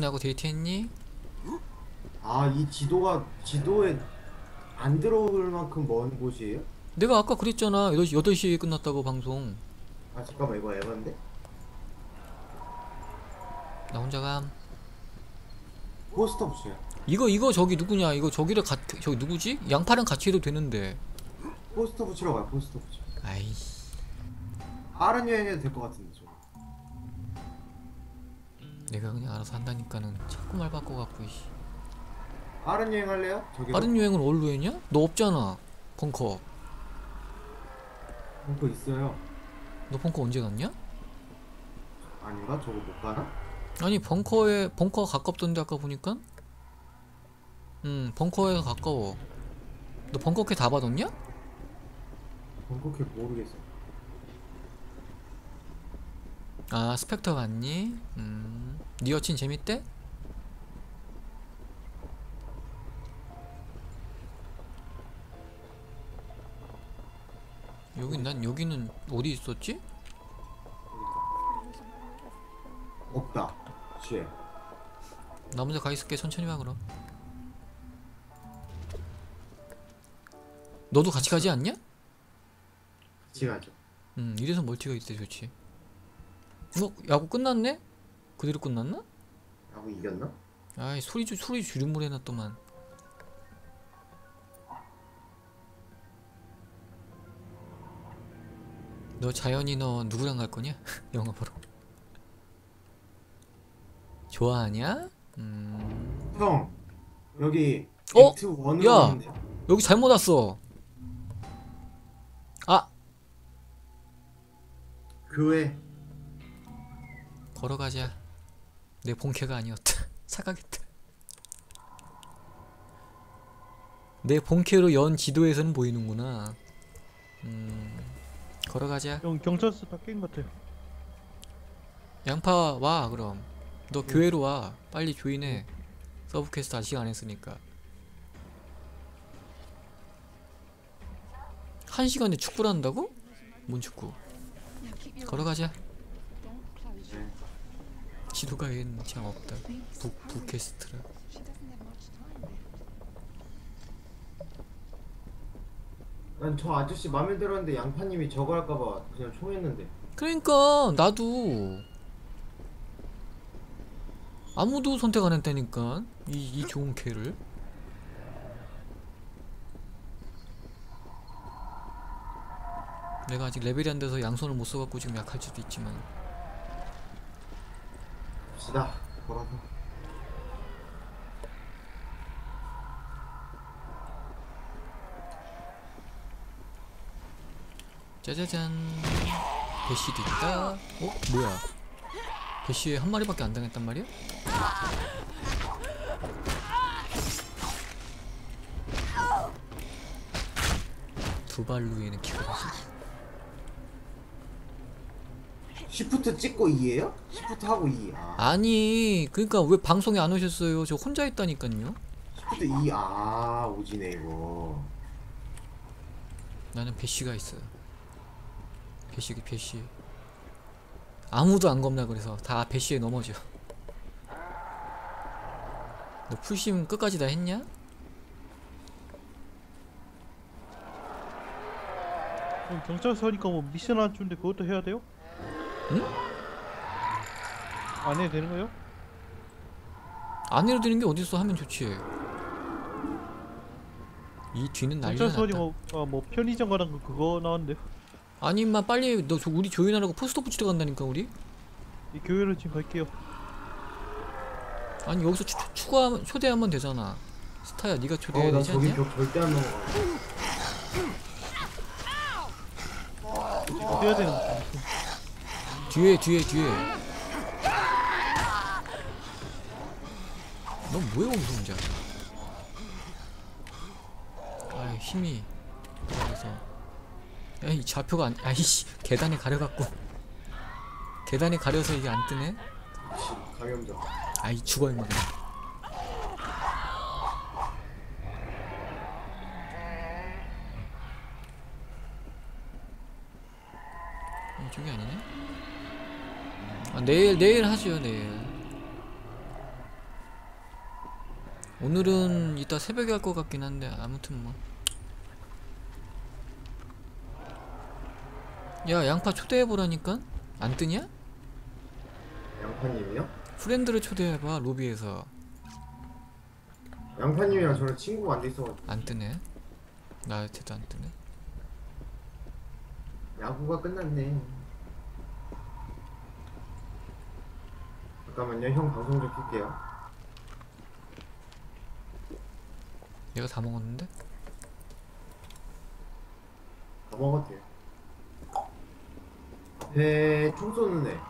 나하고 데이트했니? 아, 이 지도에 안 들어올 만큼 먼 곳이에요? 내가 아까 그랬잖아. 8시에 끝났다고 방송. 아, 잠깐만, 이거 에반데? 나 혼자 감. 포스터 붙여요. 이거 저기 누구냐? 이거 저기를 저기 누구지? 양파랑 같이 해도 되는데. 포스터 붙이러 가요, 포스터 붙여. 아이, 빠른 여행해도 될 것 같은데, 저거. 내가 그냥 알아서 한다니까는 자꾸 말 바꿔갖고, 이씨. 빠른 여행 할래요? 저기로? 빠른 여행은 어디로 했냐? 너 없잖아. 벙커. 벙커 있어요. 너 벙커 언제 갔냐? 아닌가? 저거 못 가나? 아니, 벙커가 가깝던데, 아까 보니까? 벙커에 가까워. 너 벙커캐 다 받았냐? 벙커 모르겠어. 아, 스펙터 갔니? 네 여친 재밌대? 난 여기는 어디 있었지? 없다. 취해. 나 먼저 가 있을게. 천천히 와 그럼. 너도 같이 가지 않냐? 같이 가죠. 이래서 멀티가 있대 좋지. 야구 끝났네? 그대로 끝났나? 하고 이겼나? 아이 소리 줄임말 해놨더만. 너 자연이 너 누구랑 갈 거냐? 영화 보러. 좋아하냐? 형, 여기 어? 액트 1으로 야! 가면 돼요. 여기 잘못 왔어. 아! 교회. 걸어가자. 내 본캐가 아니었다. 사가겠다. 내 본캐로 연 지도에서는 보이는구나. 걸어가자. 형 경찰서 다 깬 것 같아요. 양파 와 그럼. 너 교회로 와. 빨리 조인해. 서브퀘스트 아직 안 했으니까. 1시간에 축구를 한다고? 뭔 축구? 걸어가자. 네. 지도가 참 없다. 북퀘스트라. 난 저 아저씨 마음에 들었는데 양파님이 저거 할까봐 그냥 총했는데. 그러니까 나도 아무도 선택 안 했다니까. 이 좋은 캐를. 내가 아직 레벨이 안 돼서 양손을 못 써갖고 지금 약할 수도 있지만. 갑시다. 걸어서. 짜자잔. 배시도 있다. 뭐야? 배시에 한 마리밖에 안 당했단 말이야? 두 발로에는 기가지. 시프트 찍고 2에요? 시프트 하고 2. 아. 아니, 그러니까 왜 방송에 안 오셨어요? 저 혼자 있다니까요. 시프트 2. 아, 오지네 이거. 나는 배시가 있어요. 배시. 아무도 안 겁나 그래서 다 배시에 넘어져. 너 풀심 끝까지 다 했냐? 형 경찰서 하니까 뭐 미션 안 주는데 그것도 해야 돼요? 응? 안 해도 되는 거예요? 안 해도 되는 게 어딨어. 하면 좋지. 이 뒤는 난리가 경찰서 났다. 하니 뭐 편의점 가는 거 그거 나왔는데 아니 임마 빨리 너 우리 조인하라고 포스터 붙이러 간다니까 우리. 이 교회로 지금 갈게요. 아니 여기서 추가하면 초대하면 되잖아. 스타야 네가 초대해야 나 되지 저기 않냐? 벽 절대 안 넘어가. 이거 해야 되는 거 뒤에 너 뭐야 거기서 혼자. 아이 힘이 그래서 에이 좌표가 안 아이씨 계단에 가려갖고 계단에 가려서 이게 안 뜨네. 감염자. 아이 죽어 임마. 이쪽이 아니네. 아, 내일 하죠 내일. 오늘은 이따 새벽에 할 것 같긴 한데 아무튼 뭐. 야 양파 초대해보라니까? 안 뜨냐? 양파님이요? 프렌드를 초대해봐 로비에서. 양파님이랑 저는 친구가 안 돼 있어가지고 안 뜨네. 나한테도 안 뜨네. 야구가 끝났네. 잠깐만요, 형 방송 좀 킬게요. 내가 다 먹었는데? 다 먹어도 돼요. 앞에 총 쏘는 애.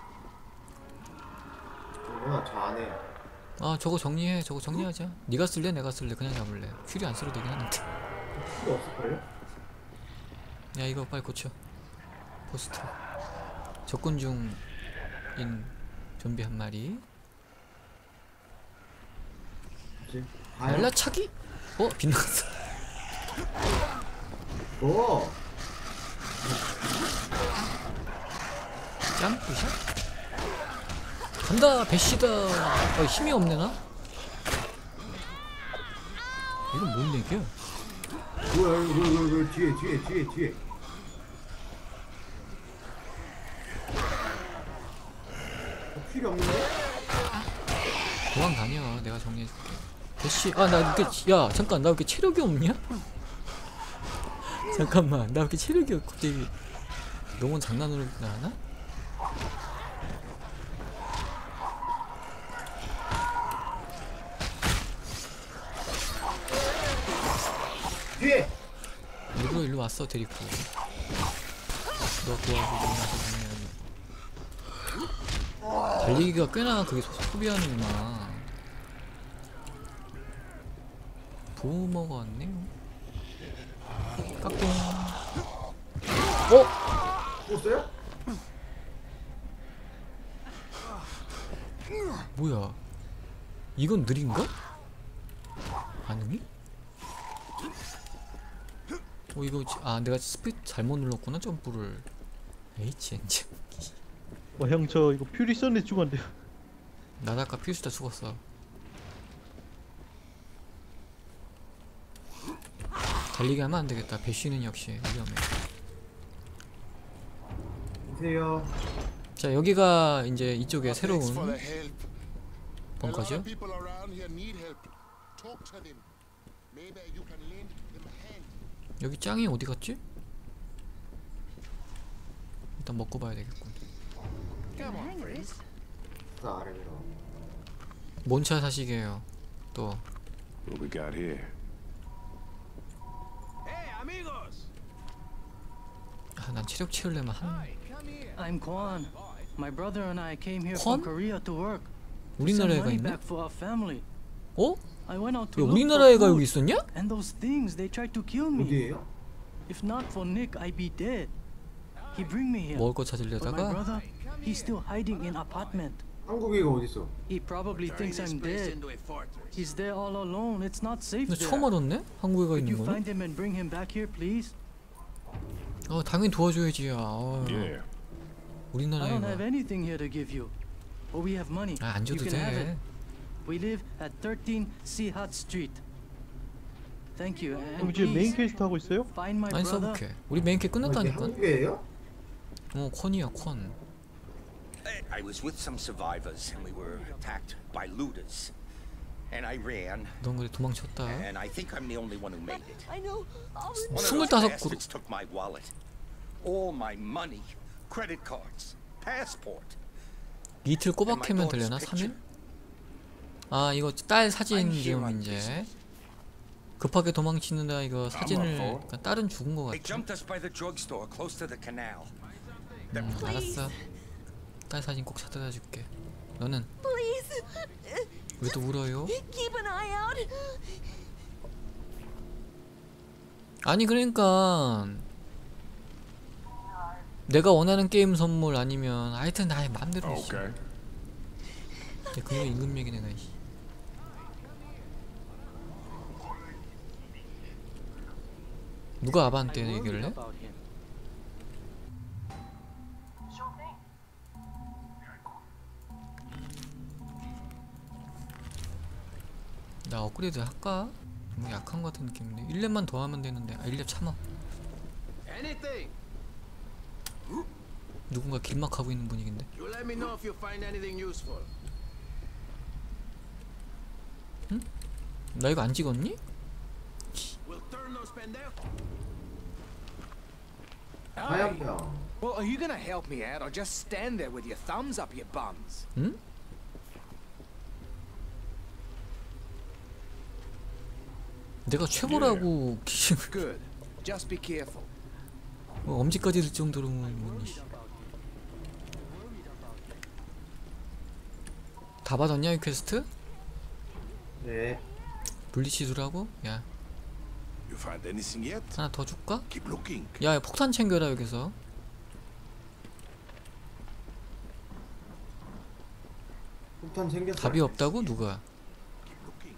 뭐야, 저 안에. 아 저거 정리해. 저거 정리하자. 네가 쓸래? 내가 쓸래? 그냥 잡을래. 퓨리 안 써도 되긴 하는데. 필요 없을걸요? 야 이거 빨리 고쳐. 포스트. 접근 중인 좀비 한 마리. 뭐지? 가요? 날라차기? 어? 빗나갔어. 뭐? 점프샷? 간다 배시다. 힘이 없네 나? 이건 뭔 얘기야? 뭐야, 이거 뒤에. 필요 없는데? 도망 다녀. 내가 정리해줄게. 배시. 아 나 이렇게 야 잠깐 나 왜 이렇게 체력이 없냐? 잠깐만 나 왜 이렇게 체력이 갑자기 너무 장난으로 나나? 뒤에! 일부러 일로 왔어 데리고. 너 도와주고 나서 달리기가 꽤나 그게 소비하는구나. 부모가 왔네요. 깍꿍. 어? 죽었어요? 뭐야? 이건 느린가? 반응이? 이거 내가 스피드 잘못 눌렀구나 점프를. H 엔진. 형 저 이거 퓨리 썼는데 죽었는데요. 나도 아까 필수다 죽었어. 달리기 하면 안 되겠다. 배쉬는 역시 위험해. 보세요. 자 여기가 이제 이쪽에 새로운 벙커죠. 여기 짱이 어디 갔지? 일단 먹고 봐야 되겠군. 그 아래로. 뭔 차 사시게요? 또. What we got here? 난 체력 채우려면 한. I'm Kwan. My brother and I came here Kwan? from Korea to work. 우리나라에 Send 가 money 있네? back for our family. 어? I went out to 야, look 우리나라에 for 가 여기 food, 있었냐? and those things they tried to kill me. 어디에요? If not for Nick, I'd be dead. He bring me here. 먹을 거 But my 찾으려다가 brother, he's still hiding in apartment. 한국애가 어딨어? He probably thinks I'm dead. He's there all alone. It's not safe 근데 there. 처음 알았네? 한국에 가 Could 있는 you 거는? find him and bring him back here, please? 당연히 도와줘야지. 야. Yeah. I 우리나라에 don't have 가. anything here to give you, but we have money. 안 You 줘도 can have 돼. it. We live at 13 Sihat Street. Thank you. 그럼 And 이제 메인 please 퀘스트 하고 있어요? find my 아니 brother. 써볼게. 우리 메인 캐 이게 끝났다니까. 한국애예요? 콘이야 콘. I was with some survivors and we were attacked by looters. And I ran, 넌 그래 도망쳤다. and I think I'm the only one who made it. I know all the One of those 25 bastards took my wallet, all my money, credit cards, passport. 이틀 꼬박 캐면 되려나? 3일? 이거 딸 사진 지금 이제 급하게 도망치는다. 이거 사진을 그러니까 딸은 죽은 거 They 같아. jumped us by the drugstore close to the canal. 알았어. 딸 사진 꼭 찾아다 줄게. 너는 Please, 왜 또 울어요? keep an eye out. 아니 그러니까 내가 원하는 게임 선물 아니면 하여튼 나의 맘대로 해. Okay. 금요 임금맥이 내가 씨. 누가 아반떼 I 얘기를 worried 해? about him. 나 업그레이드 할까? 뭐 약한 것 같은 느낌인데 1렙만 더 하면 되는데. 아 1렙 참아. Anything. 누군가 길막하고 있는 분위기인데. You let me know if you find anything useful. 나 이거 안 찍었니? We'll turn those pendejos. 하얀병. Well, are you gonna help me out, or just stand there with your thumbs up your bums? 응? 내가 최고라고 기심을 Good. Just be careful. 엄지까지 들 정도로 다 받았냐 이 퀘스트? 네. 블리치드라고? 야 You find anything yet? 하나 더 줄까? Keep looking. 야 폭탄 챙겨라 여기서. 폭탄 챙겼어. 답이 없다고? 누가? Keep looking.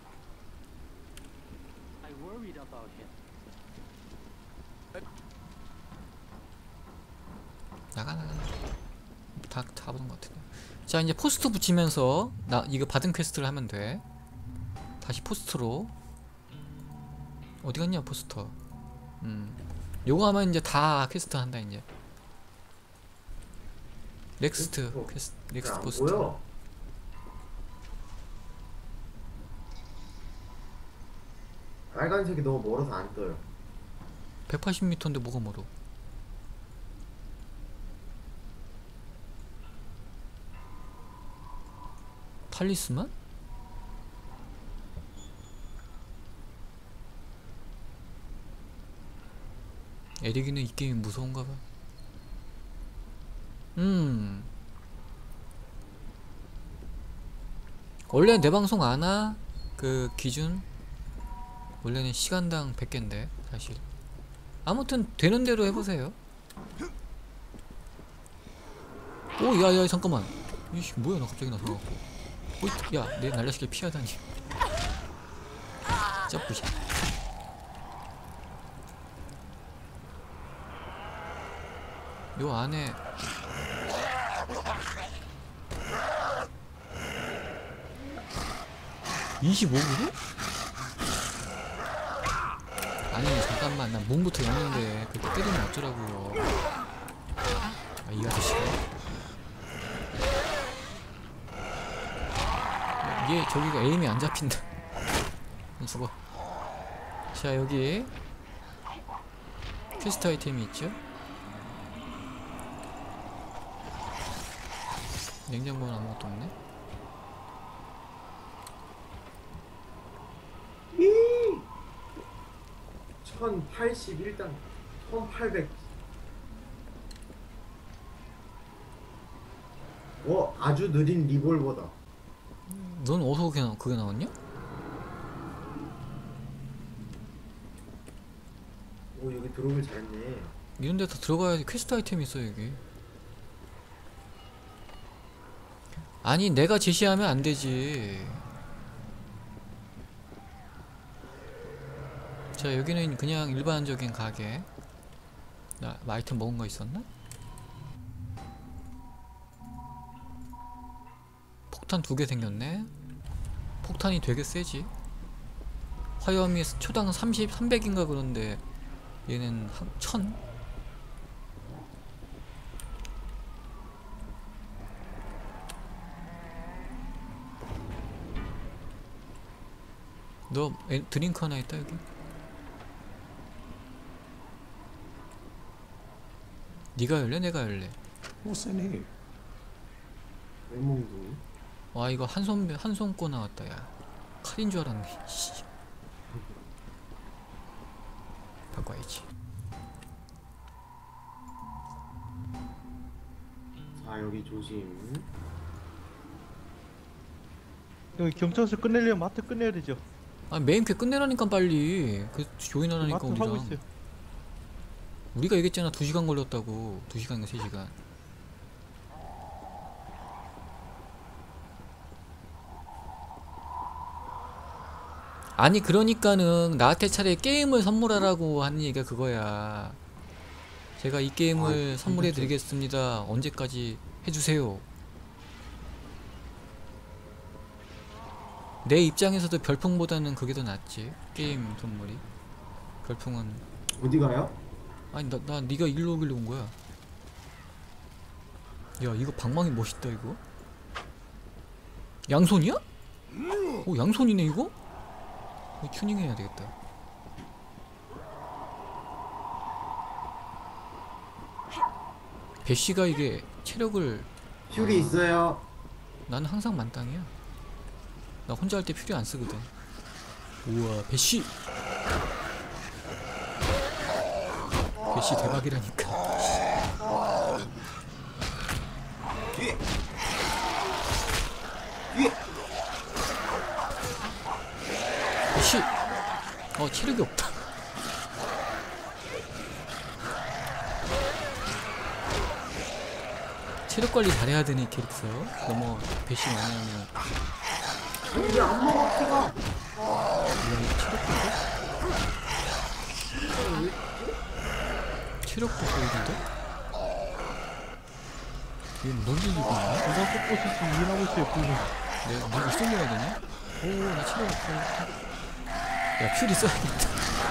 I worried about him. 나가 다 받은 것 같은데. 자 이제 포스트 붙이면서 나 이거 받은 퀘스트를 하면 돼. 다시 포스트로. 어디 갔냐 포스터. 요거 하면 이제 다 퀘스트 한다 이제. 넥스트 퀘스트 넥스트 포스트. 보여. 빨간색이 너무 멀어서 안 떠요. 180m인데 뭐가 멀어? 탈리스만? 에릭이는 이 게임이 무서운가 봐. 원래 내 방송 아나? 그 기준? 원래는 시간당 100개인데 사실. 아무튼 되는 대로 해보세요. 오 야야 잠깐만. 이씨 뭐야 나 갑자기 나서. 야 내 날라시게 피하다니. 짭부샤. 요 안에 25kg? 아니 잠깐만 나 몸부터 였는데 그렇게 때리면 어쩌라고요. 아 이 아저씨가? 이게 저기가 에임이 안 잡힌다. 죽어. 자 여기 퀘스트 아이템이 있죠? 냉장고는 아무것도 없네. 1081단 1800. 아주 느린 리볼버다. 넌 어디서 그게 나왔냐? 오 여기 들어오길 잘했네. 이런 데 다 들어가야지 퀘스트 아이템이 있어 여기. 아니 내가 제시하면 안 되지. 자 여기는 그냥 일반적인 가게. 나 아이템 먹은 거 있었나? 폭탄 2개 생겼네. 폭탄이 되게 세지. 화염이 초당 300인가 그런데 얘는 1000? 너 드링크 하나 있다 여기? 네가 열래? 내가 열래? What's in here? 맹몽둥이. 와 이거 한 손 꼬 나왔다 야. 칼인 줄 알았네. 씨. 바꿔야지. 자 여기 조심. 여기 경찰서 끝내려면 마트 끝내야 되죠. 아 메인 퀘 끝내라니까 빨리. 그 조인하라니까 마트 하고 우리랑. 있어요. 우리가 얘기했잖아 2시간 걸렸다고. 2시간인가 3시간. 아니 그러니까는 나한테 차라리 게임을 선물하라고 하는 얘기가 그거야. 제가 이 게임을 선물해 드리겠습니다. 언제까지 해주세요. 내 입장에서도 별풍보다는 그게 더 낫지. 게임 선물이. 별풍은 어디 가요? 아니 나 네가 일로 오길래 온 거야. 야 이거 방망이 멋있다 이거. 양손이야? 오 양손이네 이거? 이거 튜닝해야 되겠다. 배씨가 이게 체력을 퓨리 있어요. 나는 항상 만땅이야. 나 혼자 할 때 퓨리 안 쓰거든. 우와 배씨. 배씨 대박이라니까. 뒤에. 뒤에. 배씨. 체력이 없다. 체력 관리 잘해야 되네 캐릭터. 너무 배씨 많이 하면. 이게 안 먹어 피가. 체력도 보이던데? 얘 뭘 들리고 있냐? 누가 뽀뽀스지 일하고 있어요 분명. 내가 쏠려야 되냐? 오, 나 체력 없어. 야, 퓨리 써야겠다.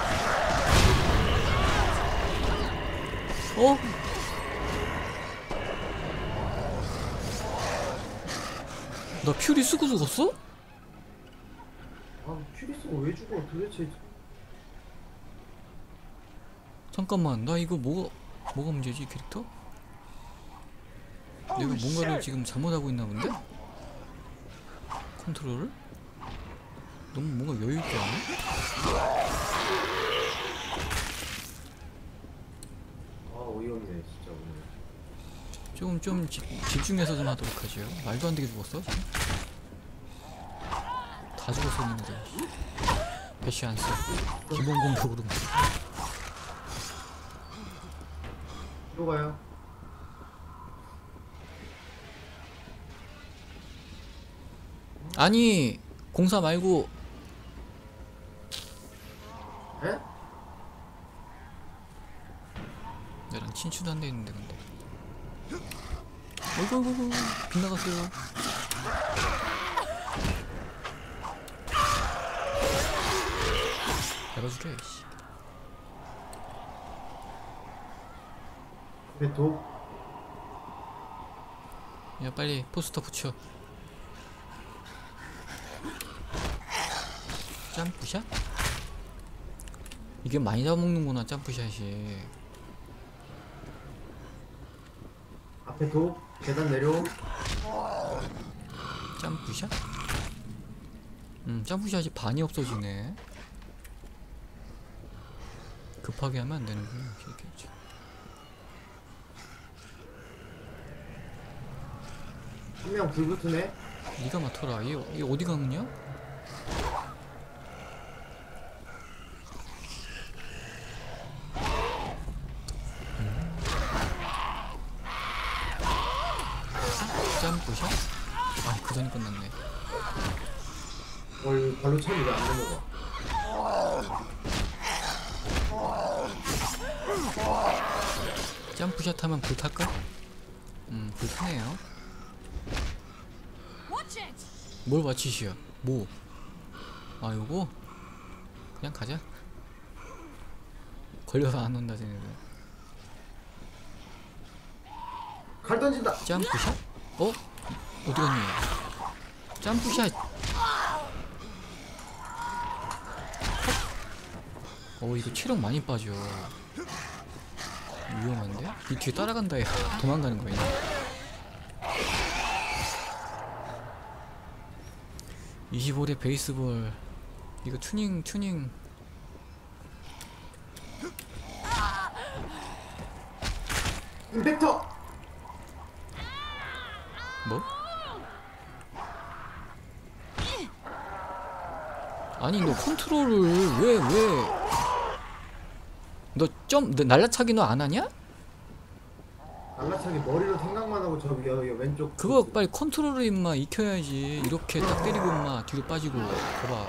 어? 나 퓨리 쓰고 죽었어? 아 퓨리스가 왜 죽어 도대체. 잠깐만, 나 이거 뭐가 문제지, 캐릭터? 내가 뭔가를 지금 잘못하고 있나 본데? 컨트롤을? 너무 뭔가 여유있게 하네? 아 어이없네 진짜 오늘. 좀 집중해서 좀 하도록 하죠. 말도 안 되게 죽었어, 지금? 다 죽었어, 있는데. 배시 안 써. 기본 공격으로. 또 가요. 아니, 공사 말고. 에? 나랑 친추도 안 돼 있는데, 근데. 어이구, 빗나갔어요. 잡아줄게, 씨. 배도. 야, 빨리 포스터 붙여. 점프샷? 이게 많이 잡아먹는구나, 점프샷이. 앞에 도. 계단 내려. 점프샷? 점프샷이 반이 없어지네. 급하게 하면 안 되는구나. 이렇게. 한 명 불 붙으네. 니가 맡아라. 얘 어디 가느냐? 점프샷? 아, 그 전에 끝났네. 이거 발로 차면 왜안 넘어가? 점프샷 하면 불 탈까? 불 타네요. 뭘 와치시야? 뭐? 아, 요거? 그냥 가자. 걸려서 안 온다, 쟤네들. 칼 던진다. 점프샷? 어디 갔니? 점프샷! 이거 체력 많이 빠져. 위험한데? 이 뒤에 따라간다, 야. 도망가는 거야. 25대 베이스볼. 이거 튜닝. 임팩터. 뭐? 아니, 너 컨트롤을 왜 너 날라차기 너 안 하냐? 날라차기 머리로 생각만 하고 저기 여기 왼쪽. 그거 빨리 컨트롤을 임마 익혀야지. 이렇게 딱 때리고 임마 뒤로 빠지고. 봐봐.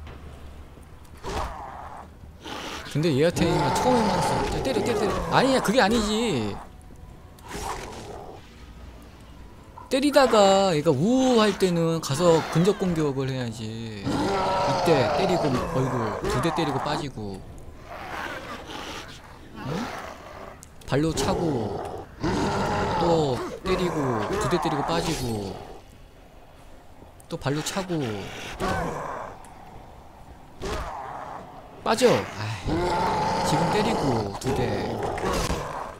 근데 얘한테 임마 처음에만 써. 때려. 아니야, 그게 아니지. 때리다가 얘가 우할 때는 가서 근접 공격을 해야지. 이때 때리고 얼굴 2대 때리고 빠지고, 응? 발로 차고 또 때리고 2대 때리고 빠지고 또 발로 차고 빠져. 아이, 지금 때리고 2대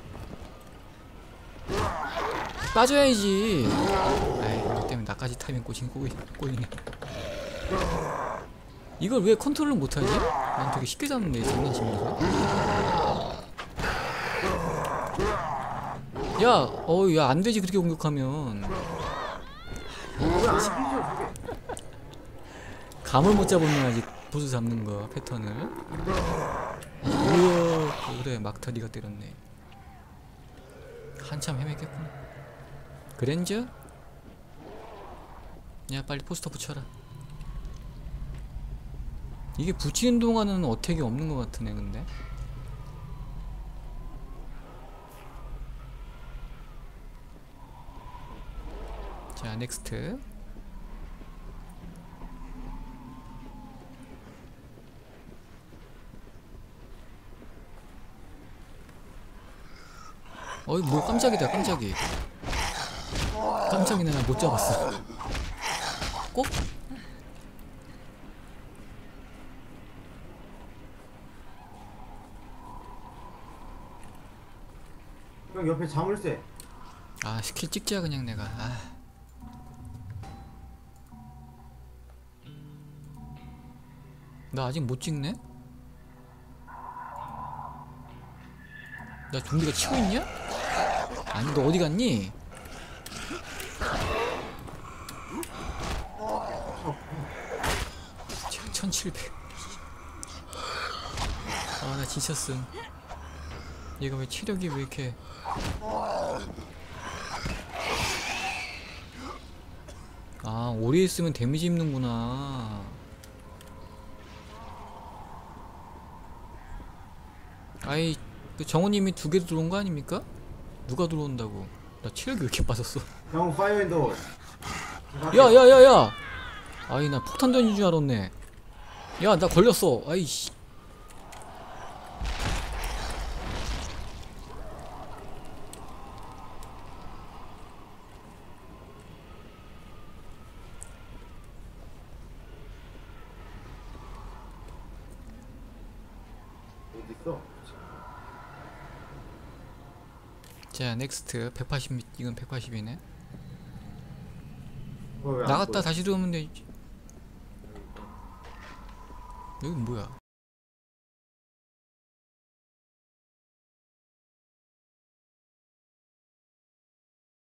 빠져야지. 아이, 이거 때문에 나까지 타이밍 꼬이네. 이걸 왜 컨트롤을 못하지? 난 되게 쉽게 잡는데, 장난치면서. 야, 야, 안되지, 그렇게 공격하면. 왜안 피죠 저게? 감을 못 잡으면 아직 보스 잡는 거, 패턴을. 우와, 그래, 막타리가 때렸네. 한참 헤맸겠구나. 그랜저? 야, 빨리 포스터 붙여라. 이게 붙이는 동안은 어택이 없는 것 같으네, 근데. 자, 넥스트. 어이, 뭐 깜짝이다, 깜짝이. 깜짝이네, 나 못 잡았어. 꼭? 형 옆에 자물쇠. 아, 스킬 찍자 그냥 내가. 아. 나 아직 못 찍네? 나 좀비가 치고 있냐? 아니, 너 어디 갔니? 1700. 아, 나 지쳤음. 얘가 왜 체력이 왜 이렇게. 아, 오래 있으면 데미지 입는구나. 아이, 그 정우님이 2개 들어온 거 아닙니까? 누가 들어온다고? 나 체력이 왜 이렇게 빠졌어? 형 파이어 앤 더. 야야야야! 아이, 나 폭탄 던진 줄 알았네. 야, 나 걸렸어. 아이씨. 어딨어? 자, 넥스트 180. 이건 180이네. 왜안 나갔다 보여? 다시 들어오면 되지. 여기 뭐야?